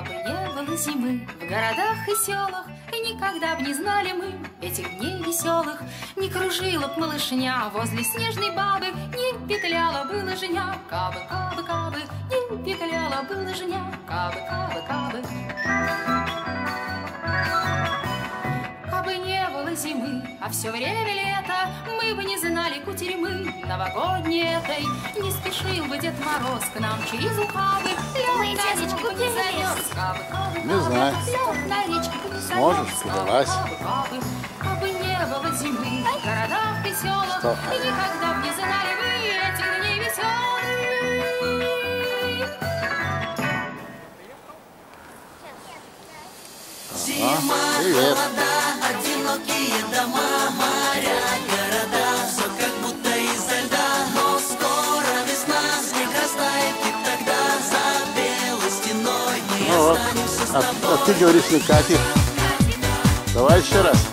Кабы не было зимы в городах и селах, и никогда б не знали мы этих дней веселых. Не кружила б малышня возле снежной бабы, не петляла бы лыжня. Кабы, кабы, кабы, не петляла бы лыжня. Кабы, кабы, кабы. Кабы не было зимы, а все время лето, мы бы не знали кутерьмы новогодней этой. Не спешил бы Дед Мороз к нам через ухабы, лед на речке бы не замерз. Кабы, кабы, не знаю. лед на речке бы не замерз. Можешь, перелазь. Кабы не было зимы в городах и селах, и никогда б не знали вы этих дней веселых. Зима, холода, одинокие дома, моря, города, все как будто изо льда. Но скоро весна, снег растает, и тогда за белой стеной мы останемся с тобой. А ты говоришь не Катя. Давай еще раз.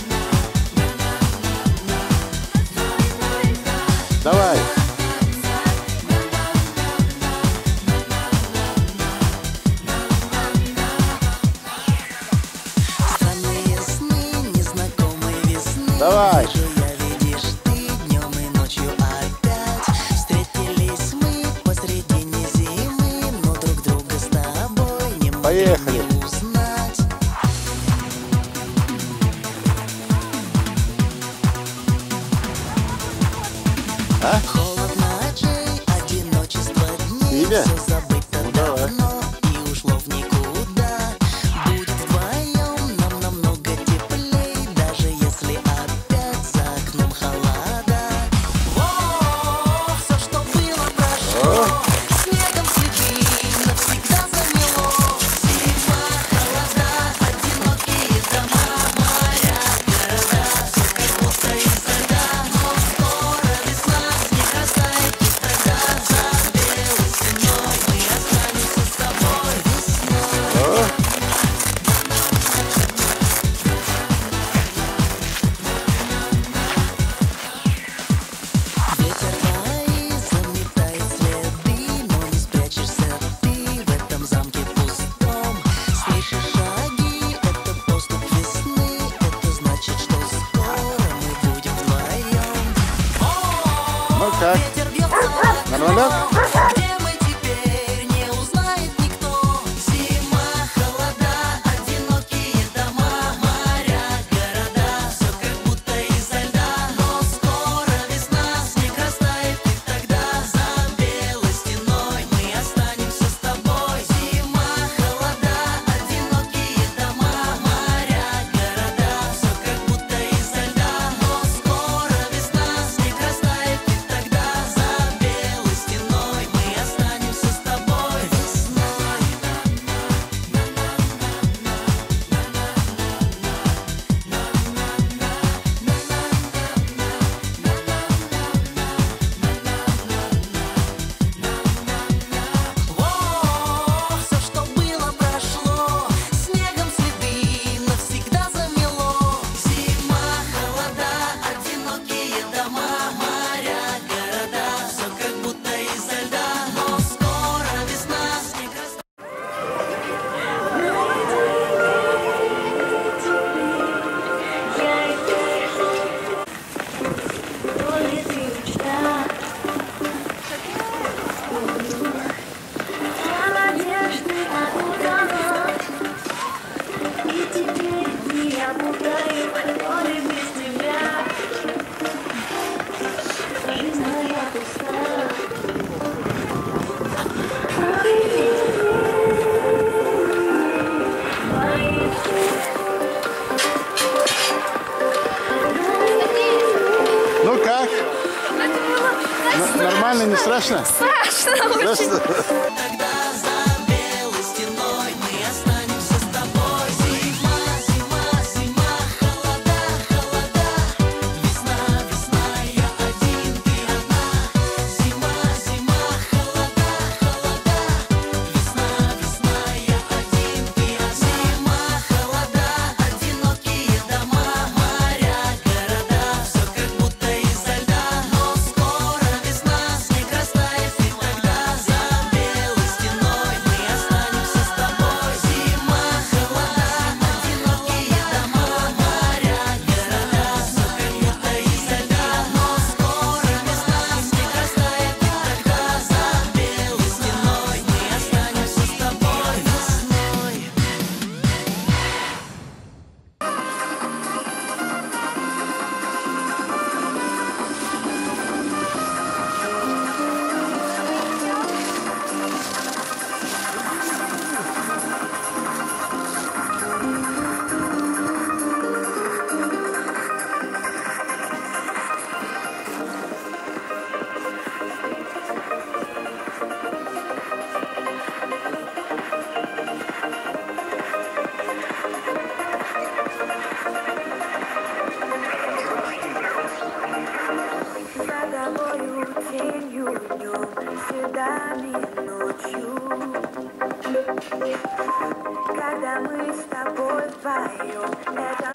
Давай. Давай. Видишь ты днем и ночью опять. Встретились мы посредине зимы, но друг друга с тобой не Поехали. могли узнать. А? Холод ночей, одиночество дней, Тебе? все забыто Ну, давай. давно и ушло в никуда. Будет вдвоем нам намного теплей, даже если опять за окном холода. О, все, что было, прошло, снегом следи, навсегда замело. Зима, холода, одинокие дома, моря, города, все как будто изо льда. Но скоро весна, снег растает, и тогда за белой стеной мы останемся с тобой весной. Ветер твои заметает следы, но не спрячешься ты в этом замке пустом. Слышишь шаги, это поступь весны, это значит, что скоро мы будем вдвоем. Ну как? Ветер бьется в Нормально? окно, где мы теперь, не узнает никто. Зима, холода, одинокие дома, моря, города, все как будто изо льда. Но скоро весна, снег растает, и тогда за белой стеной мы останемся с тобой. Зима, холода, одинокие дома, моря, города, все как будто изо льда. Но скоро весна, снег растает, и тогда за белой стеной мы останемся с тобой весной. О, все, что было, прошло, снегом следы навсегда замело. Зима, холода, одинокие дома, моря, города, все как будто изо льда. Но скоро весна, снег растает. Ну как? Нормально, не страшно? Страшно очень. Страшно? Тогда за белой стеной мы останемся с тобой. Зима, зима, зима, холода, холода. Весна, весна, я один, ты одна. Зима, зима, холода, холода. Весна, весна, я один, ты одна. Зима, холода, одинокие дома, моря, города, все как будто изо льда. Но скоро весна, снег растает, и тогда за белой Когда мы с тобой вдвоем, это...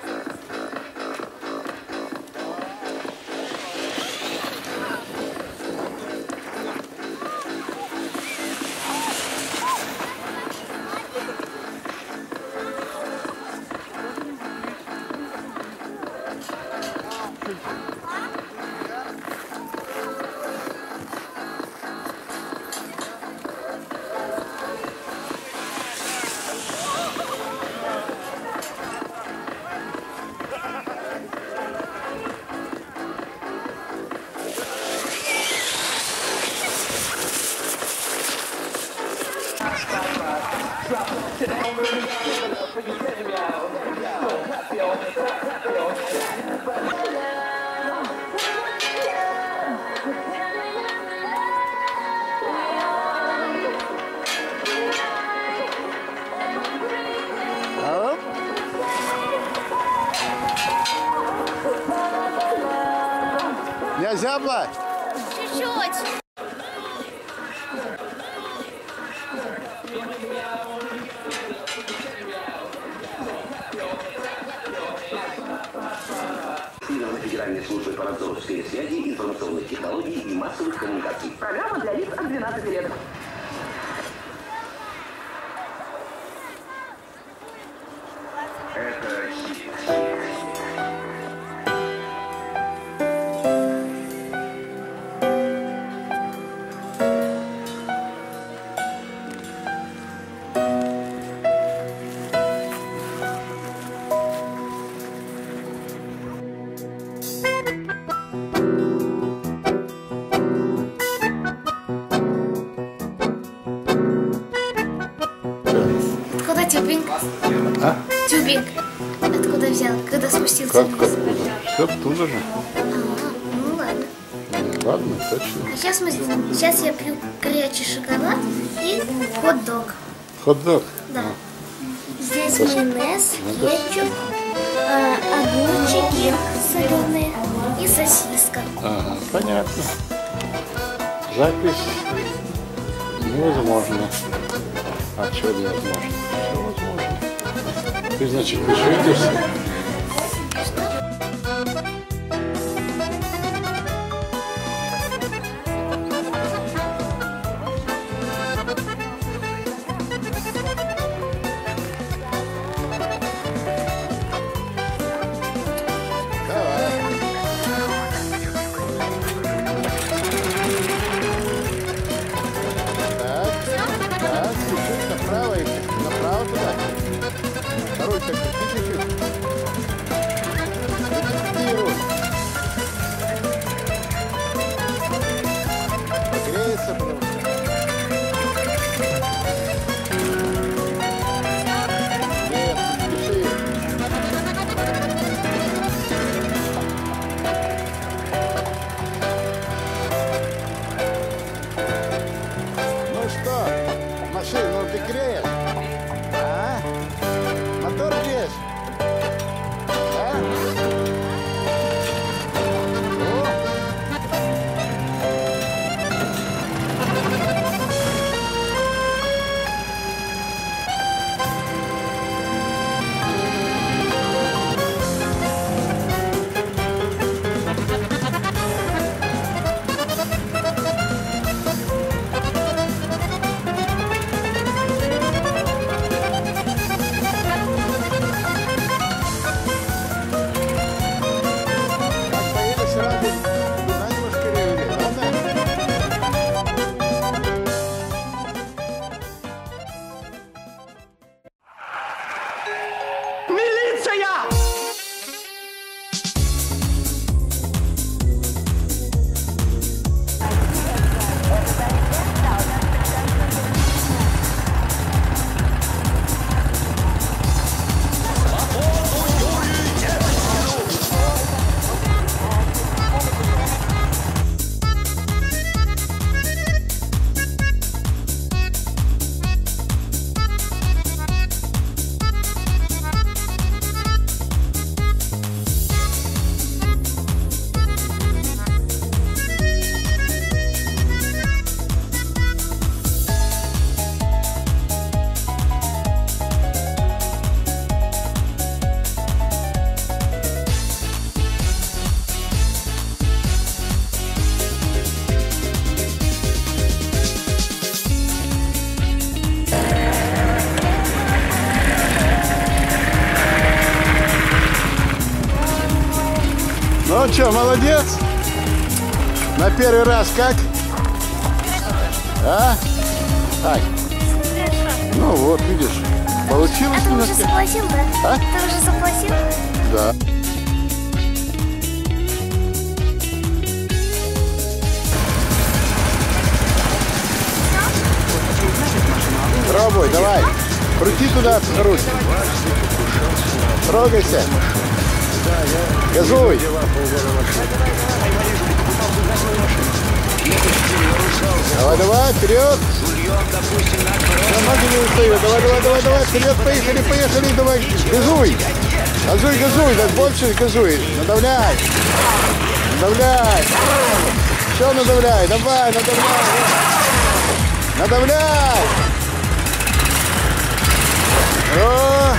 Не зябла? Чуть-чуть. Федеральной службы по надзору в сфере связи, информационных технологий и массовых коммуникаций. Программа для лиц от 12 лет. Это Россия. Откуда тюбинг? А? Тюбинг. Откуда взял? Когда спустился Как вниз? откуда? Все оттуда же. Ну ладно. Ладно, точно. А сейчас сейчас я пью горячий шоколад и хот-дог. Хот-дог. Да. Здесь майонез, кетчуп, огурчики соленые и сосиска. Ага, понятно. Запись невозможна. А что невозможно? Все возможно. Ты, значит, не шевелишься? Так, чуть-чуть направо и направо туда. Второй так чуть-чуть. И руль. Погреется, потому что. Нет, не спеши. Ну что, машину ты греешь? А? Мотор греешь? Да? О! Ну что, молодец? На первый раз как? А? Ай. Ну вот, видишь, получилось. А ты уже заплатил, да? А? Ты уже заплатил? Да. Пробуй, давай. Крути туда, крути. Трогайся. Газуй. Давай, давай, вперед. Ноги не устают. Давай, вперед, поехали, давай. Газуй. Газуй, так больше газуй. Надавляй. Все надавляй, давай, надавляй. О!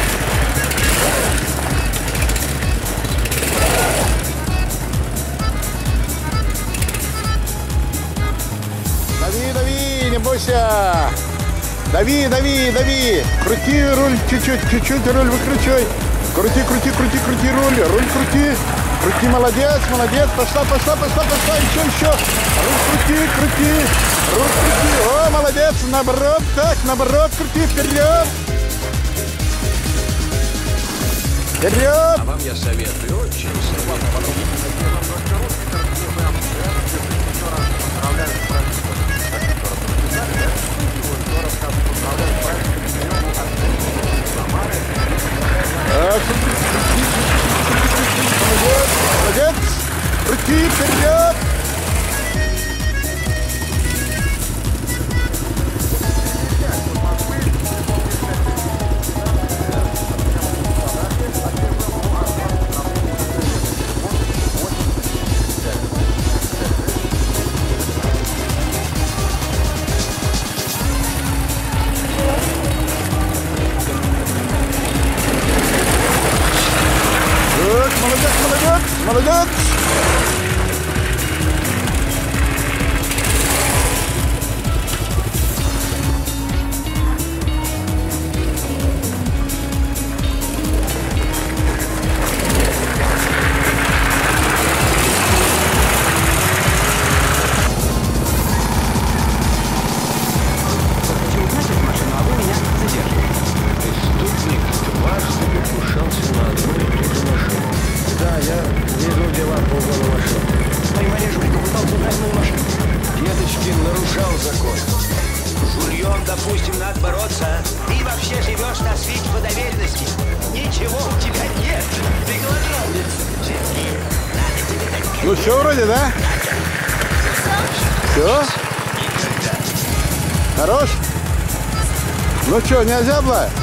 Дави, не бойся. Дави. Крути руль чуть-чуть руль выкручивай. Крути руль крути. Крути, молодец. Пошла. Еще. Руль крути. О, молодец. Наоборот, крути, вперед. Вперед! А вам я советую очень Молодец! Крути, вперед! Молодец! Допустим, надо бороться. Ты вообще живешь на свете по доверенности. Ничего у тебя нет. Ты голодный. Ну все вроде, да? Все? Хорош? Ну что, не озябла?